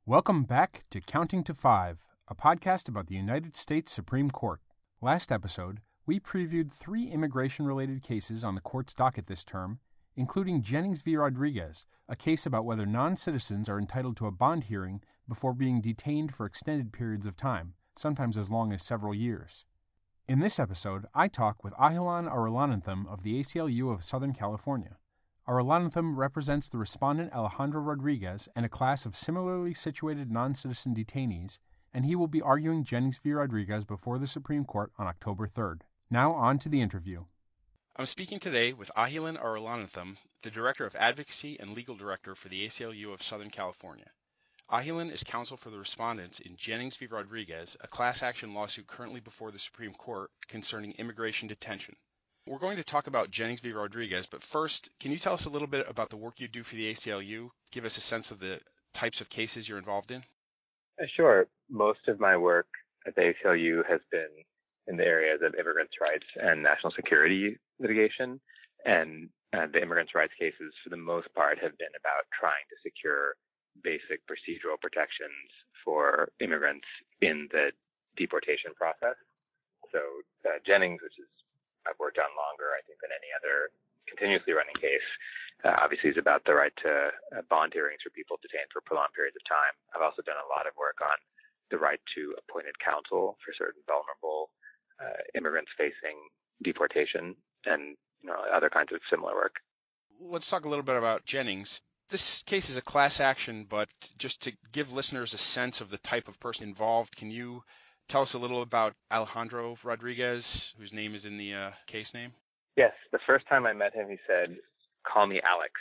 Welcome back to Counting to Five, a podcast about the United States Supreme Court. Last episode, we previewed 3 immigration-related cases on the court's docket this term, including Jennings v. Rodriguez, a case about whether non-citizens are entitled to a bond hearing before being detained for extended periods of time, sometimes as long as several years. In this episode, I talk with Ahilan Arulanantham of the ACLU of Southern California. Arulanantham represents the respondent Alejandro Rodriguez and a class of similarly situated non-citizen detainees, and he will be arguing Jennings v. Rodriguez before the Supreme Court on October 3rd. Now on to the interview. I'm speaking today with Ahilan Arulanantham, the Director of Advocacy and Legal Director for the ACLU of Southern California. Ahilan is counsel for the respondents in Jennings v. Rodriguez, a class action lawsuit currently before the Supreme Court concerning immigration detention. We're going to talk about Jennings v. Rodriguez, but first, can you tell us a little bit about the work you do for the ACLU? Give us a sense of the types of cases you're involved in. Sure. Most of my work at the ACLU has been in the areas of immigrants' rights and national security litigation, and the immigrants' rights cases, for the most part, have been about trying to secure basic procedural protections for immigrants in the deportation process. So Jennings, which is I've worked on longer, I think, than any other continuously running case, obviously is about the right to bond hearings for people detained for prolonged periods of time. I've also done a lot of work on the right to appointed counsel for certain vulnerable immigrants facing deportation and other kinds of similar work. Let's talk a little bit about Jennings. This case is a class action, but just to give listeners a sense of the type of person involved, can you tell us a little about Alejandro Rodriguez, whose name is in the case name? Yes. The first time I met him, he said, "Call me Alex."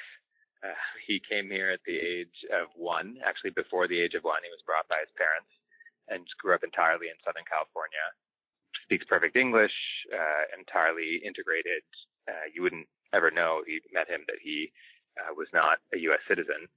He came here at the age of 1. Actually, before the age of 1, he was brought by his parents and grew up entirely in Southern California. Speaks perfect English, entirely integrated. You wouldn't ever know if you met him that he was not a U.S. citizen.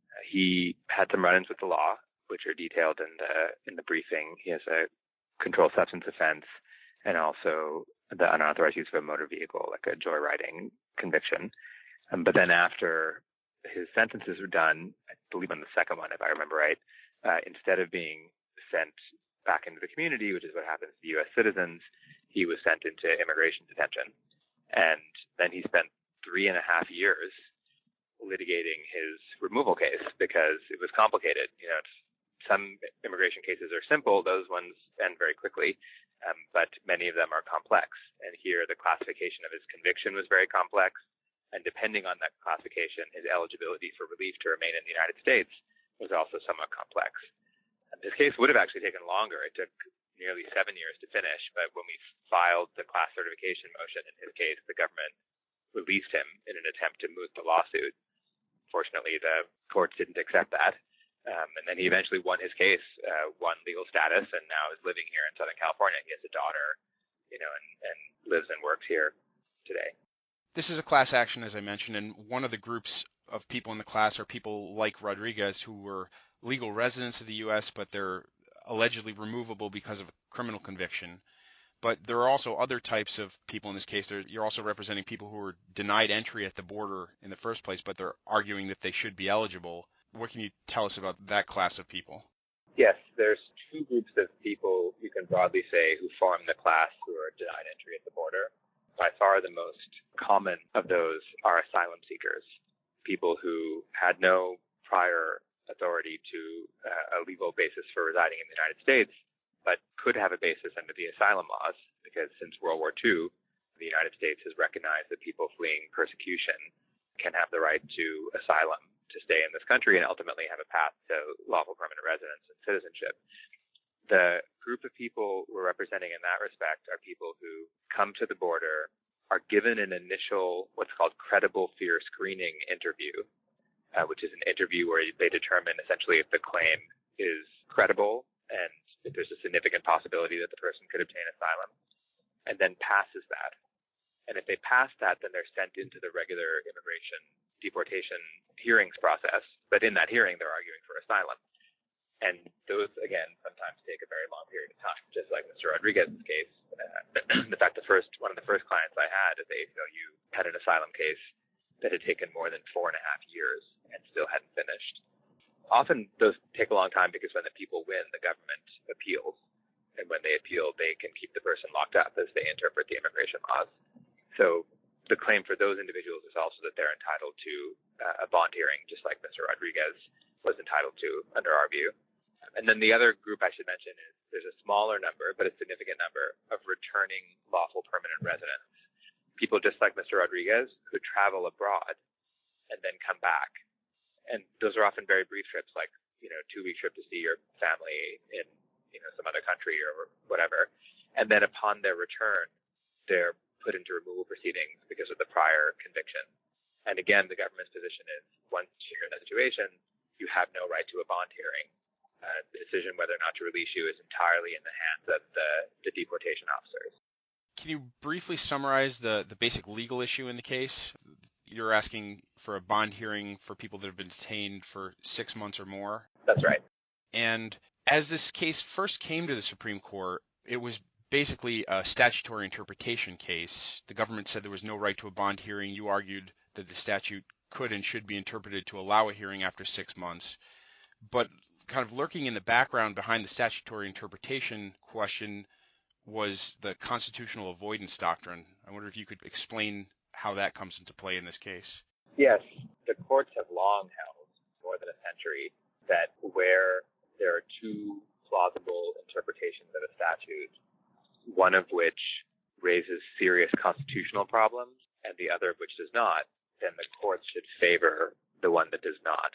He had some run-ins with the law, which are detailed in the briefing. He has a controlled substance offense and also the unauthorized use of a motor vehicle, like a joyriding conviction. But then after his sentences were done, I believe on the second one, if I remember right, instead of being sent back into the community, which is what happens to U.S. citizens, he was sent into immigration detention. And then he spent 3.5 years litigating his removal case because it was complicated. Some immigration cases are simple. Those ones end very quickly, but many of them are complex. And here the classification of his conviction was very complex. And depending on that classification, his eligibility for relief to remain in the United States was also somewhat complex. And this case would have actually taken longer. It took nearly 7 years to finish, but when we filed the class certification motion in his case, the government released him in an attempt to moot the lawsuit. Fortunately, the courts didn't accept that. And then he eventually won his case, won legal status, and now is living here in Southern California. He has a daughter, and lives and works here today. This is a class action, as I mentioned, and one of the groups of people in the class are people like Rodriguez who were legal residents of the U.S., but they're allegedly removable because of a criminal conviction. But there are also other types of people in this case. You're also representing people who were denied entry at the border in the first place, but they're arguing that they should be eligible. What can you tell us about that class of people? Yes, there's 2 groups of people you can broadly say who form the class who are denied entry at the border. By far the most common of those are asylum seekers, people who had no prior authority to a legal basis for residing in the United States, but could have a basis under the asylum laws, because since World War II, the United States has recognized that people fleeing persecution can have the right to asylum to stay in this country and ultimately have a path to lawful permanent residence and citizenship. The group of people we're representing in that respect are people who come to the border, are given an initial what's called credible fear screening interview, which is an interview where they determine essentially if the claim is credible and if there's a significant possibility that the person could obtain asylum, and then passes that. And if they pass that, then they're sent into the regular immigration deportation hearings process. But in that hearing, they're arguing for asylum. And those, again, sometimes take a very long period of time, just like Mr. Rodriguez's case. In fact, one of the first clients I had at the ACLU had an asylum case that had taken more than 4.5 years and still hadn't finished. often those take a long time because when the people win, the government appeals. And when they appeal, they can keep the person locked up as they interpret the immigration laws. So the claim for those individuals is also that they're entitled to a bond hearing, just like Mr. Rodriguez was entitled to under our view. And then the other group I should mention is there's a smaller number, but a significant number, of returning lawful permanent residents. People just like Mr. Rodriguez who travel abroad and then come back. And those are often very brief trips, like, 2-week trip to see your family in, some other country or whatever. And then upon their return, they're put into removal proceedings because of the prior conviction. And again, the government's position is once you're in that situation, you have no right to a bond hearing. The decision whether or not to release you is entirely in the hands of the deportation officers. Can you briefly summarize the basic legal issue in the case? You're asking for a bond hearing for people that have been detained for 6 months or more. That's right. And as this case first came to the Supreme Court, it was basically a statutory interpretation case. The government said there was no right to a bond hearing. You argued that the statute could and should be interpreted to allow a hearing after 6 months. But kind of lurking in the background behind the statutory interpretation question was the constitutional avoidance doctrine. I wonder if you could explain how that comes into play in this case. Yes, the courts have long held, more than a century, that where there are two plausible interpretations of a statute, one of which raises serious constitutional problems and the other of which does not, then the courts should favor the one that does not.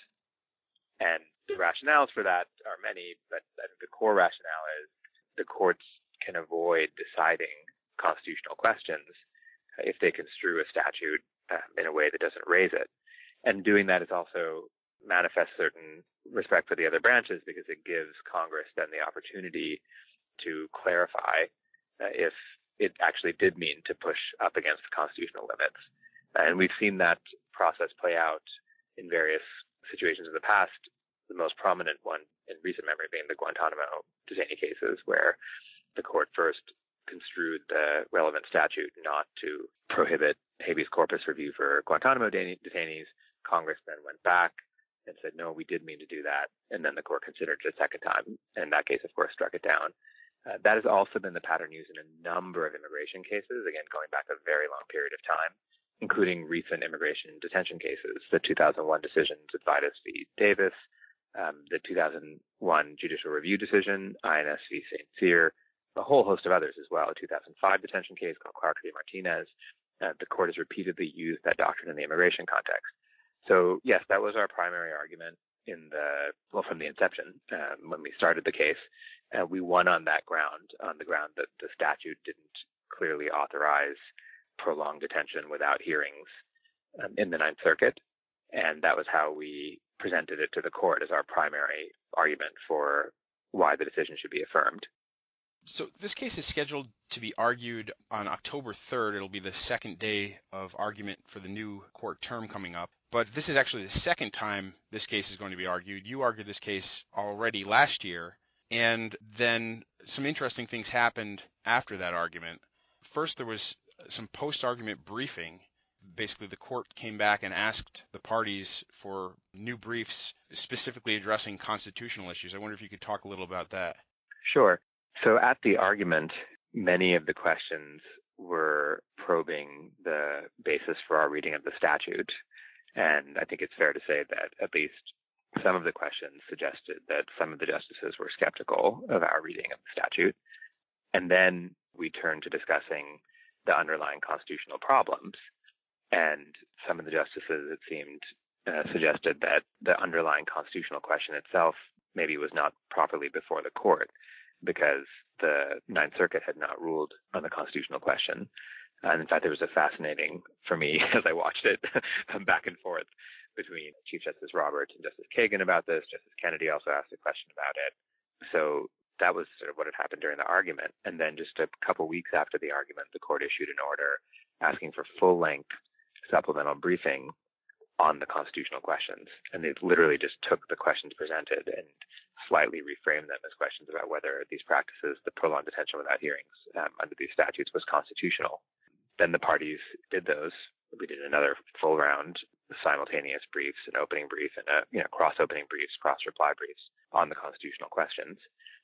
And the rationales for that are many, but I think the core rationale is the courts can avoid deciding constitutional questions if they construe a statute in a way that doesn't raise it. And doing that is also manifests certain respect for the other branches because it gives Congress then the opportunity to clarify if it actually did mean to push up against the constitutional limits. And we've seen that process play out in various situations in the past, the most prominent one in recent memory being the Guantanamo detainee cases, where the court first construed the relevant statute not to prohibit habeas corpus review for Guantanamo detainees. Congress then went back and said, no, we did mean to do that. And then the court considered it a second time. In that case, of course, struck it down. That has also been the pattern used in a number of immigration cases, again, going back a very long period of time, including recent immigration detention cases, the 2001 decisions at Vitus v. Davis, the 2001 judicial review decision, INS v. St. Cyr, a whole host of others as well, a 2005 detention case called Clark v. Martinez. The court has repeatedly used that doctrine in the immigration context. So, yes, that was our primary argument from the inception, when we started the case. We won on that ground, on the ground that the statute didn't clearly authorize prolonged detention without hearings in the Ninth Circuit. And that was how we presented it to the court as our primary argument for why the decision should be affirmed. So this case is scheduled to be argued on October 3rd. It'll be the second day of argument for the new court term coming up. But this is actually the second time this case is going to be argued. You argued this case already last year, and then some interesting things happened after that argument. First, there was some post-argument briefing. Basically, the court came back and asked the parties for new briefs specifically addressing constitutional issues. I wonder if you could talk a little about that. Sure. So at the argument, many of the questions were probing the basis for our reading of the statute. And I think it's fair to say that at least some of the questions suggested that some of the justices were skeptical of our reading of the statute. And then we turned to discussing the underlying constitutional problems. And some of the justices, it seemed, suggested that the underlying constitutional question itself maybe was not properly before the court because the Ninth Circuit had not ruled on the constitutional question. And in fact, it was fascinating for me as I watched it back and forth between Chief Justice Roberts and Justice Kagan about this. Justice Kennedy also asked a question about it. So that was sort of what had happened during the argument. And then just a couple weeks after the argument, the court issued an order asking for full-length supplemental briefing on the constitutional questions. And they literally just took the questions presented and slightly reframed them as questions about whether these practices, the prolonged detention without hearings under these statutes, was constitutional. Then the parties did those. We did another full round simultaneous briefs, an opening brief, and cross-opening briefs, cross-reply briefs on the constitutional questions.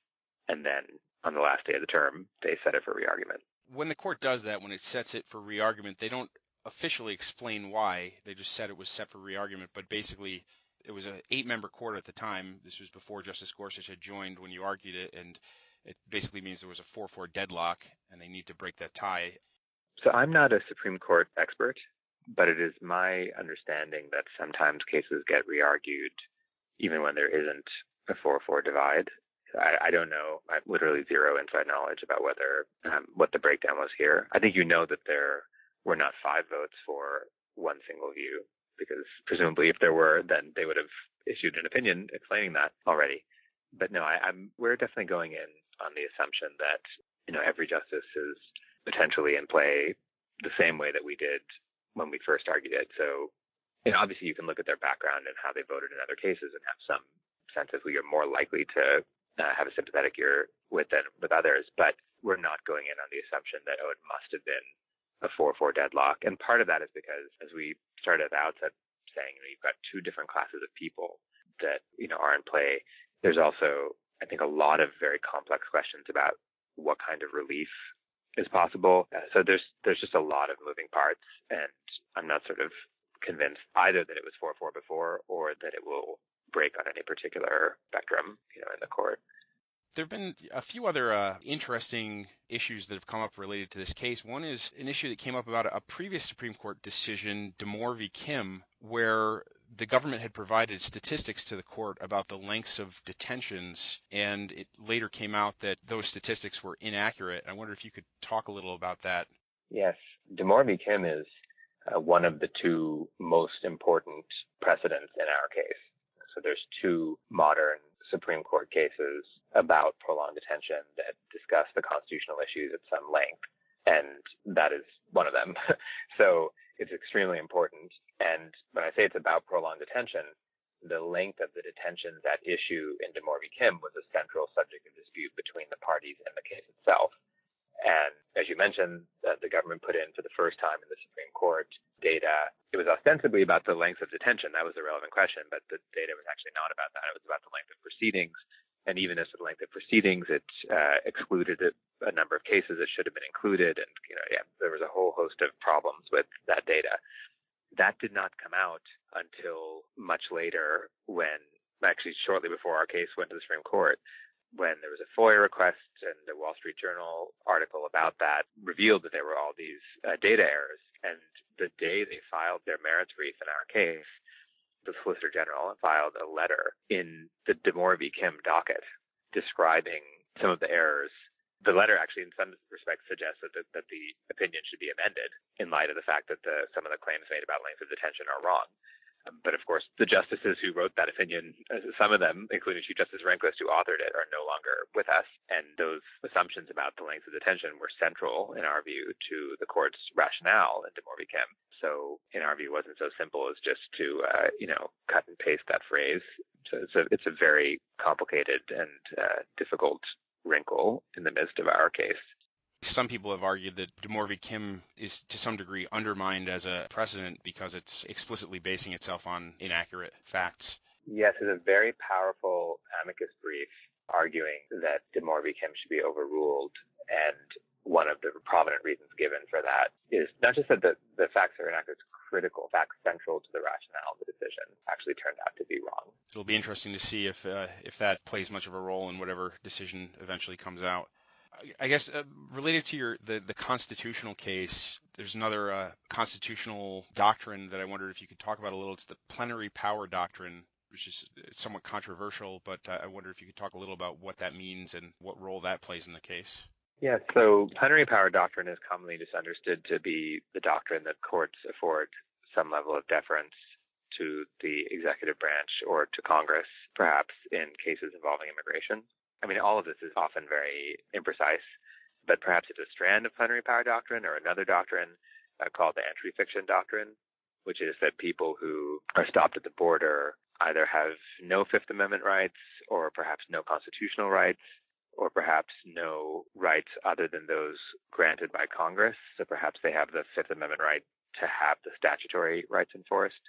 And then on the last day of the term, they set it for re-argument. When the court does that, when it sets it for re-argument, they don't officially explain why. They just said it was set for re-argument, but basically it was an 8-member court at the time. This was before Justice Gorsuch had joined when you argued it, and it basically means there was a 4-4 deadlock, and they need to break that tie. So I'm not a Supreme Court expert, but it is my understanding that sometimes cases get re-argued even when there isn't a 4-4 divide. I don't know. I have literally zero inside knowledge about whether what the breakdown was here. I think you know that there were not 5 votes for one single view, because presumably if there were, then they would have issued an opinion explaining that already. But no, we're definitely going in on the assumption that every justice is potentially in play the same way that we did when we first argued it. So obviously you can look at their background and how they voted in other cases and have some sense of who you're more likely to have a sympathetic ear with than with others, but we're not going in on the assumption that, it must have been a 4-4 deadlock. And part of that is because, as we started at the outset saying, you've got 2 different classes of people that, are in play. There's also, I think, a lot of very complex questions about what kind of relief is possible. So there's just a lot of moving parts, and I'm not sort of convinced either that it was 4-4 before or that it will break on any particular spectrum, in the court. There have been a few other interesting issues that have come up related to this case. One is an issue that came up about a previous Supreme Court decision, DeMoore v. Kim, where the government had provided statistics to the court about the lengths of detentions, and it later came out that those statistics were inaccurate. I wonder if you could talk a little about that. Yes. DeMoore v. Kim is one of the 2 most important precedents in our case. So there's 2 modern Supreme Court cases about prolonged detention that discuss the constitutional issues at some length, and that is one of them. So it's extremely important. And when I say it's about prolonged detention, the length of the detentions at issue in DeMoore v. Kim was a central subject of dispute between the parties in the case itself. And as you mentioned, the government put in for the first time in the Supreme Court data. It was ostensibly about the length of detention. That was the relevant question, but the data was actually not about that. It was about the length of proceedings. And even as to the length of proceedings, it excluded a number of cases that should have been included. And, there was a whole host of problems with that data. That did not come out until much later, when actually shortly before our case went to the Supreme Court, when there was a FOIA request, and the Wall Street Journal article about that revealed that there were all these data errors. And the day they filed their merits brief in our case, the Solicitor General filed a letter in the DeMoore v. Kim docket describing some of the errors. The letter actually, in some respects, suggests that the opinion should be amended in light of the fact that some of the claims made about length of detention are wrong. But of course, the justices who wrote that opinion, some of them, including Chief Justice Rehnquist, who authored it, are no longer with us. And those assumptions about the length of detention were central, in our view, to the court's rationale in DeMoore v. Kim. So, in our view, it wasn't so simple as just to, cut and paste that phrase. So it's a very complicated and difficult wrinkle in the midst of our case. Some people have argued that DeMoore v. Kim is to some degree undermined as a precedent because it's explicitly basing itself on inaccurate facts. Yes, it's a very powerful amicus brief arguing that DeMoore v. Kim should be overruled. And one of the prominent reasons given for that is not just that the facts are inaccurate, it's critical, facts central to the rationale of the decision actually turned out to be wrong. It'll be interesting to see if that plays much of a role in whatever decision eventually comes out. I guess related to the constitutional case, there's another constitutional doctrine that I wondered if you could talk about a little. It's the plenary power doctrine, which is somewhat controversial, but I wonder if you could talk a little about what that means and what role that plays in the case. Yeah, so plenary power doctrine is commonly just understood to be the doctrine that courts afford some level of deference to the executive branch or to Congress, perhaps in cases involving immigration. I mean, all of this is often very imprecise, but perhaps it's a strand of plenary power doctrine or another doctrine called the entry fiction doctrine, which is that people who are stopped at the border either have no Fifth Amendment rights or perhaps no constitutional rights or perhaps no rights other than those granted by Congress. So perhaps they have the Fifth Amendment right to have the statutory rights enforced,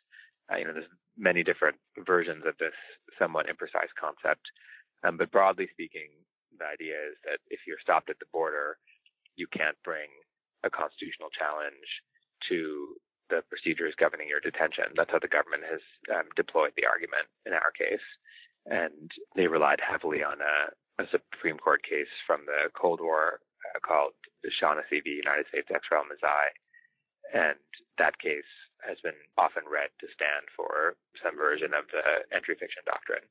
There's many different versions of this somewhat imprecise concept. But broadly speaking, the idea is that if you're stopped at the border, you can't bring a constitutional challenge to the procedures governing your detention. That's how the government has deployed the argument in our case. And they relied heavily on a Supreme Court case from the Cold War called the Shaughnessy v. United States ex rel. Mazzei. And that case has been often read to stand for some version of the entry fiction doctrine.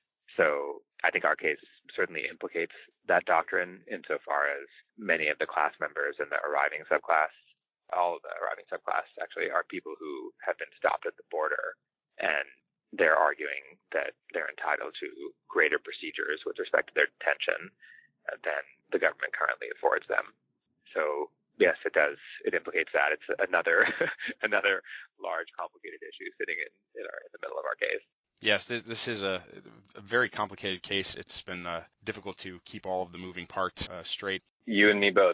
So I think our case certainly implicates that doctrine insofar as many of the class members in the arriving subclass, all of the arriving subclass actually, are people who have been stopped at the border, and they're arguing that they're entitled to greater procedures with respect to their detention than the government currently affords them. So yes, it does. It implicates that. It's another large, complicated issue sitting in the middle of our case. Yes, this is a very complicated case. It's been difficult to keep all of the moving parts straight. You and me both.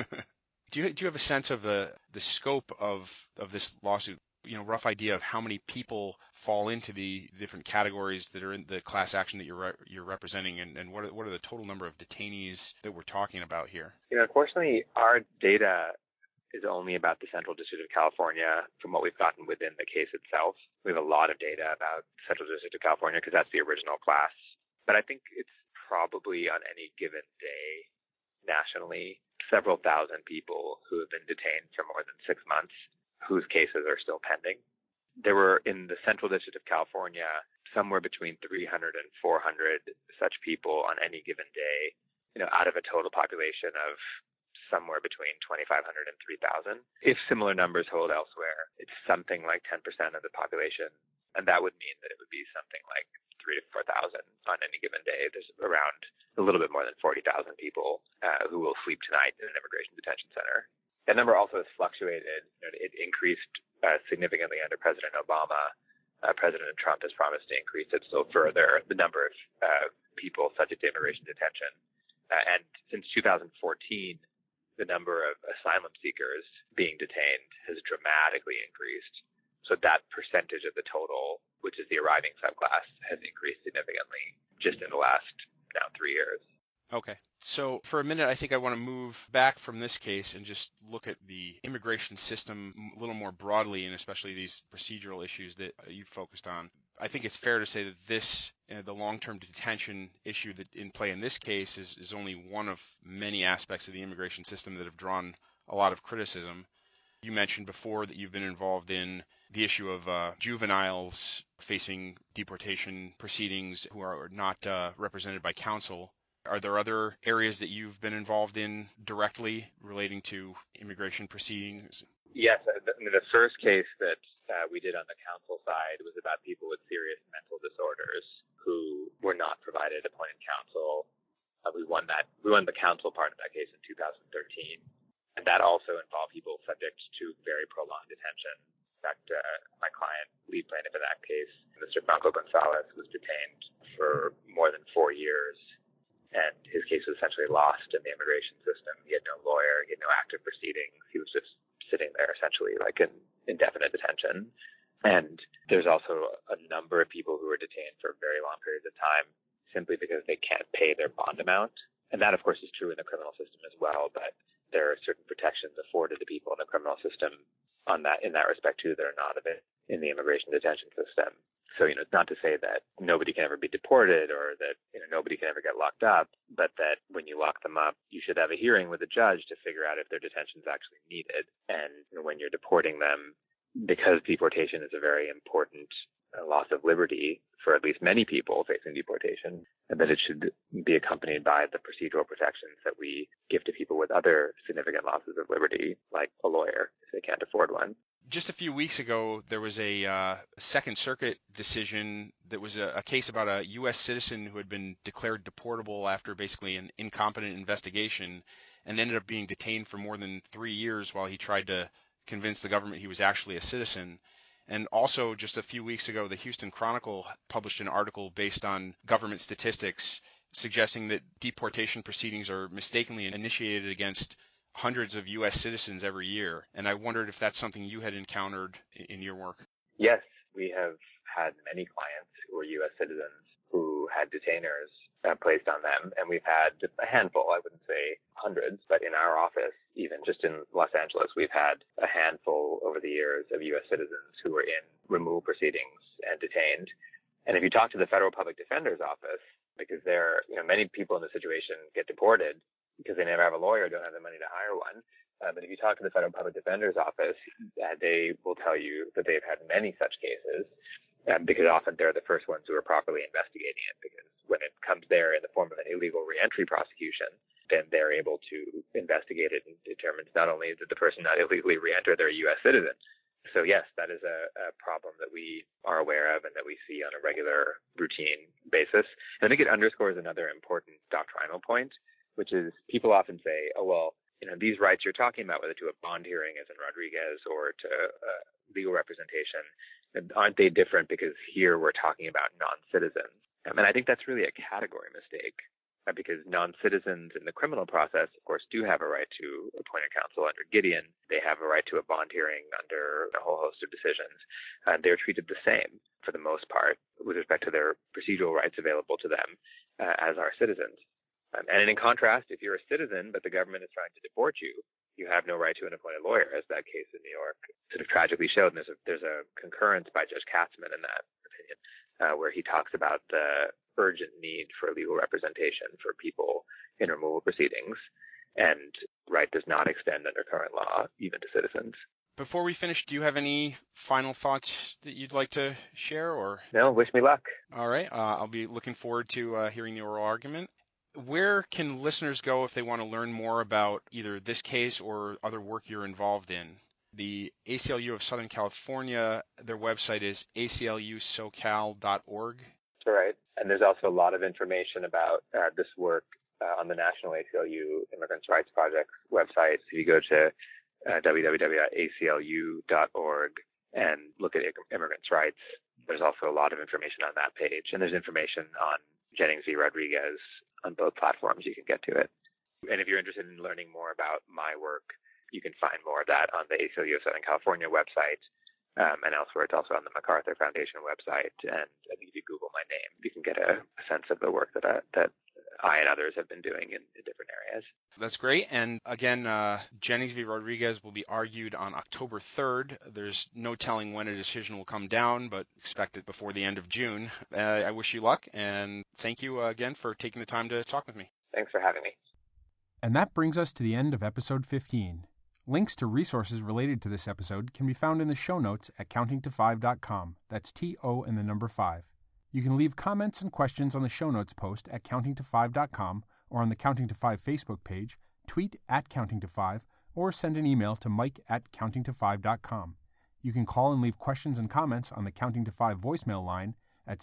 Do you have a sense of the scope of this lawsuit? Rough idea of how many people fall into the different categories that are in the class action that you're representing, and what are the total number of detainees that we're talking about here? Unfortunately, our data is only about the Central District of California from what we've gotten within the case itself. We have a lot of data about Central District of California because that's the original class. But I think it's probably on any given day nationally several thousand people who have been detained for more than 6 months whose cases are still pending. There were, in the Central District of California, somewhere between 300 and 400 such people on any given day, out of a total population of somewhere between 2,500 and 3,000. If similar numbers hold elsewhere, it's something like 10% of the population, and that would mean that it would be something like 3,000 to 4,000 on any given day. There's around a little bit more than 40,000 people who will sleep tonight in an immigration detention center. That number also has fluctuated. It increased significantly under President Obama. President Trump has promised to increase it still further, the number of people subject to immigration detention. And since 2014, the number of asylum seekers being detained has dramatically increased. So that percentage of the total, which is the arriving subclass, has increased significantly just in the last now 3 years. Okay. So for a minute, I think I want to move back from this case and just look at the immigration system a little more broadly, and especially these procedural issues that you focused on. I think it's fair to say that this, the long-term detention issue that in play in this case is only one of many aspects of the immigration system that have drawn a lot of criticism. You mentioned before that you've been involved in the issue of juveniles facing deportation proceedings who are not represented by counsel. Are there other areas that you've been involved in directly relating to immigration proceedings? Yes. The first case that we did on the counsel side was about people with serious mental disorders who were not provided appointed counsel. We won the counsel part of that case in 2013. And that also involved people subject to very prolonged detention. In fact, my client, lead plaintiff in that case, Mr. Franco Gonzalez, was detained for more than 4 years. And his case was essentially lost in the immigration system. He had no lawyer. He had no active proceedings. He was just sitting there essentially like in indefinite detention. And there's also a number of people who are detained for very long periods of time simply because they can't pay their bond amount. And that, of course, is true in the criminal system as well. But there are certain protections afforded to people in the criminal system in that respect, too, that are not of it in the immigration detention system. So, it's not to say that nobody can ever be deported or that, nobody can ever get locked up, but that when you lock them up, you should have a hearing with a judge to figure out if their detention is actually needed. And when you're deporting them, because deportation is a very important loss of liberty for at least many people facing deportation, and that it should be accompanied by the procedural protections that we give to people with other significant losses of liberty, like a lawyer, if they can't afford one. Just a few weeks ago, there was a Second Circuit decision that was a case about a U.S. citizen who had been declared deportable after basically an incompetent investigation and ended up being detained for more than 3 years while he tried to convince the government he was actually a citizen. And also, just a few weeks ago, the Houston Chronicle published an article based on government statistics suggesting that deportation proceedings are mistakenly initiated against hundreds of U.S. citizens every year. And I wondered if that's something you had encountered in your work. Yes, We have had many clients who are U.S. citizens who had detainers placed on them, and we've had a handful, I wouldn't say hundreds, but in our office, even just in Los Angeles, we've had a handful over the years of U.S. citizens who were in removal proceedings and detained. And if you talk to the Federal Public Defender's Office, because many people in the situation get deported because they never have a lawyer, don't have the money to hire one. But if you talk to the Federal Public Defender's Office, they will tell you that they've had many such cases, because often they're the first ones who are properly investigating it, because when it comes there in the form of an illegal reentry prosecution, then they're able to investigate it and determine not only did the person not illegally reenter, they're a U.S. citizen. So yes, that is a problem that we are aware of and that we see on a regular, routine basis. And I think it underscores another important doctrinal point, which is people often say, oh, well, these rights you're talking about, whether to a bond hearing as in Rodriguez or to legal representation, aren't they different because here we're talking about non-citizens? And I think that's really a category mistake, because non-citizens in the criminal process, of course, do have a right to appointed counsel under Gideon. They have a right to a bond hearing under a whole host of decisions. They're treated the same for the most part with respect to their procedural rights available to them as are citizens. And in contrast, if you're a citizen but the government is trying to deport you, you have no right to an appointed lawyer, as that case in New York sort of tragically showed. And there's a concurrence by Judge Katzmann in that opinion, where he talks about the urgent need for legal representation for people in removal proceedings, and right does not extend under current law even to citizens. Before we finish, do you have any final thoughts that you'd like to share? Or No, wish me luck. All right. I'll be looking forward to hearing the oral argument. Where can listeners go if they want to learn more about either this case or other work you're involved in? The ACLU of Southern California, their website is aclusocal.org. That's right. And there's also a lot of information about this work on the National ACLU Immigrants' Rights Project website. So if you go to www.aclu.org and look at immigrants' rights, there's also a lot of information on that page. And there's information on Jennings v. Rodriguez on both platforms. You can get to it. And if you're interested in learning more about my work, you can find more of that on the ACLU of Southern California website and elsewhere. It's also on the MacArthur Foundation website. And if you Google my name, you can get a sense of the work that I and others have been doing in different areas. That's great. And again, Jennings v. Rodriguez will be argued on October 3rd. There's no telling when a decision will come down, but expect it before the end of June. I wish you luck, and thank you again for taking the time to talk with me. Thanks for having me. And that brings us to the end of episode 15. Links to resources related to this episode can be found in the show notes at countingto5.com. That's TO and the number 5. You can leave comments and questions on the show notes post at countingto5.com or on the Counting to 5 Facebook page, tweet at countingto5, or send an email to mike@countingto5.com. You can call and leave questions and comments on the Counting to 5 voicemail line at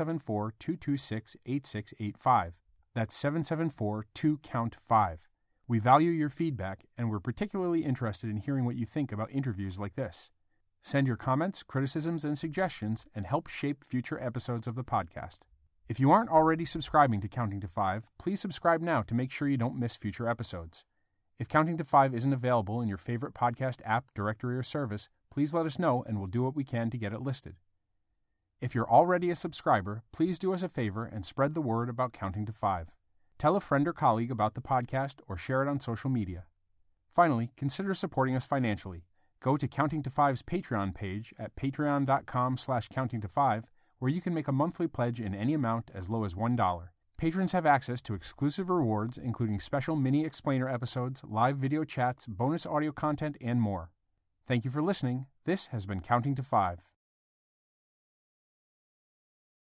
774-226-8685. That's 774-2-COUNT-5. We value your feedback, and we're particularly interested in hearing what you think about interviews like this. Send your comments, criticisms, and suggestions, and help shape future episodes of the podcast. If you aren't already subscribing to Counting to 5, please subscribe now to make sure you don't miss future episodes. If Counting to 5 isn't available in your favorite podcast app, directory, or service, please let us know and we'll do what we can to get it listed. If you're already a subscriber, please do us a favor and spread the word about Counting to 5. Tell a friend or colleague about the podcast or share it on social media. Finally, consider supporting us financially. Go to Counting to 5's Patreon page at patreon.com/countingto5, where you can make a monthly pledge in any amount as low as $1. Patrons have access to exclusive rewards, including special mini explainer episodes, live video chats, bonus audio content, and more. Thank you for listening. This has been Counting to 5.